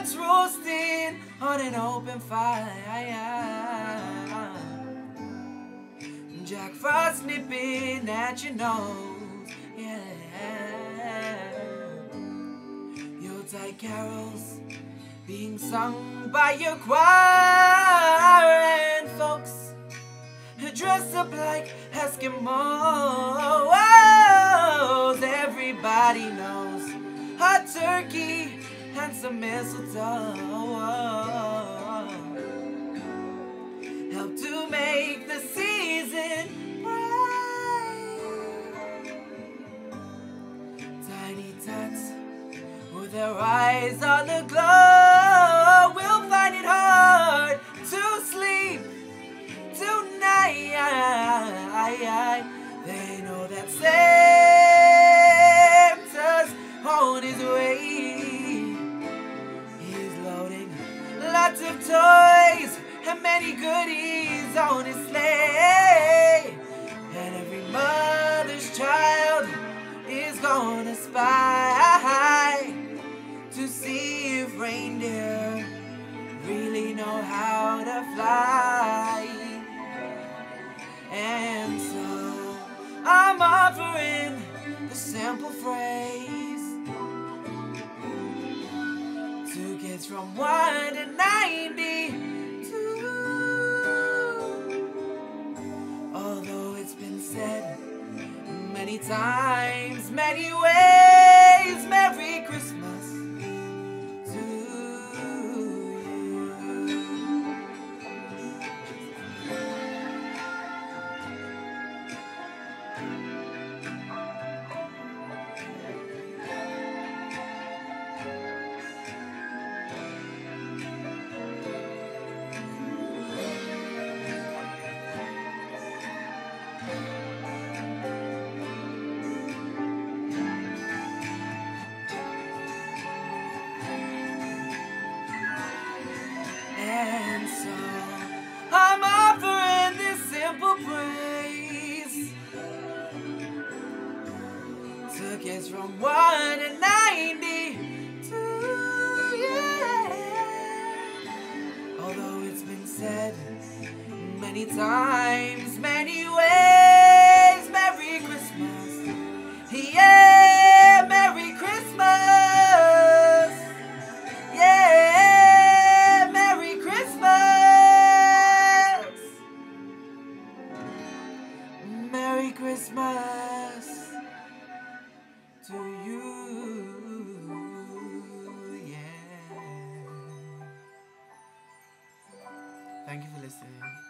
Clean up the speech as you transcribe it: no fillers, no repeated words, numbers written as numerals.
chestnuts roasting on an open fire. Jack Frost nipping at your nose, yeah. Yuletide carols being sung by your choir, and folks who dress up like Eskimos. Everybody knows hot turkey and some mistletoe help to make the season bright. Tiny tots with their eyes on the glow will find it hard to sleep tonight. They know that Santa's on his way. He's loading lots of toys and many goodies on his sleigh. And every mother's child is gonna spy to see if reindeer really know how to fly. And so I'm offering the simple phrase to kids from 1 to 92. Although it's been said many times, many ways, Merry Christmas to you. And so I'm offering this simple praise to kids from 1 to 92. Yeah. Although it's been said many times, many ways, Merry Christmas. Yeah, Merry Christmas. Yeah, Merry Christmas. Merry Christmas to you. Yeah. Thank you for listening.